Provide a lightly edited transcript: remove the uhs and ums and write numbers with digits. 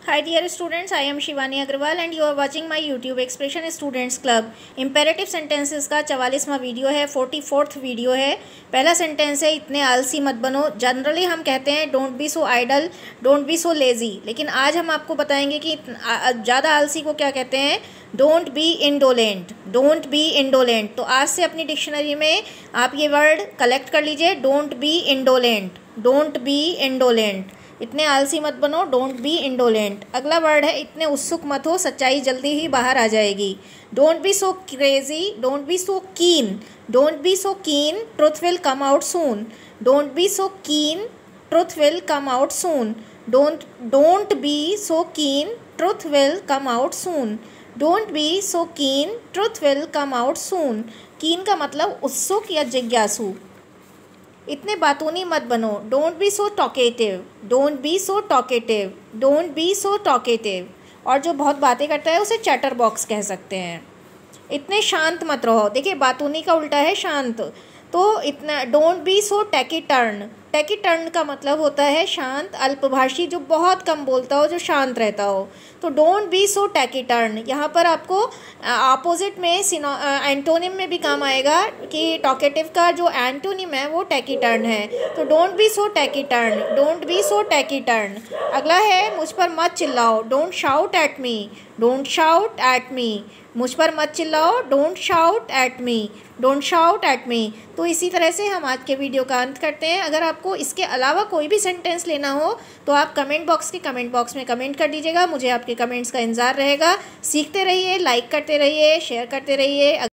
Hi dear students, I am Shivani Agrawal and you are watching my YouTube Expression Students Club। Imperative sentences का 44वां video है, 44th video है। पहला sentence है, इतने आलसी मत बनो। जनरली हम कहते हैं don't be so idle, don't be so lazy, लेकिन आज हम आपको बताएंगे कि ज़्यादा आलसी को क्या कहते हैं। Don't be indolent, don't be indolent. तो आज से अपनी डिक्शनरी में आप ये वर्ड कलेक्ट कर लीजिए, don't be indolent, don't be indolent. इतने आलसी मत बनो, डोंट बी इंडोलेंट। अगला वर्ड है, इतने उत्सुक मत हो, सच्चाई जल्दी ही बाहर आ जाएगी। Don't be so crazy, don't be so keen, don't be so keen, truth will come out soon. Don't be so keen, truth will come out soon. Don't be so keen, truth will come out soon. Don't be so keen, truth will come out soon. Keen का मतलब उत्सुक या जिज्ञासु। इतने बातूनी मत बनो, don't be so talkative, don't be so talkative, don't be so talkative. और जो बहुत बातें करता है उसे चैटर बॉक्स कह सकते हैं। इतने शांत मत रहो, देखिए बातूनी का उल्टा है शांत। तो इतना डोंट बी सो टैकीटर्न, टैकीटर्न का मतलब होता है शांत, अल्पभाषी, जो बहुत कम बोलता हो, जो शांत रहता हो। तो डोंट बी सो टैकीटर्न यहाँ पर आपको अपोजिट में एंटोनिम में भी काम आएगा कि टॉकेटिव का जो एंटोनिम है वो टैकीटर्न है। तो don't be so taciturn, don't be so taciturn. अगला है, मुझ पर मत चिल्लाओ, don't shout at me, don't shout at me. मुझ पर मत चिल्लाओ, don't shout at me, don't shout at me. तो इसी तरह से हम आज के वीडियो का अंत करते हैं। अगर आपको इसके अलावा कोई भी सेंटेंस लेना हो तो आप कमेंट बॉक्स में कमेंट कर दीजिएगा। मुझे आपके कमेंट्स का इंतज़ार रहेगा। सीखते रहिए, लाइक करते रहिए, शेयर करते रहिए।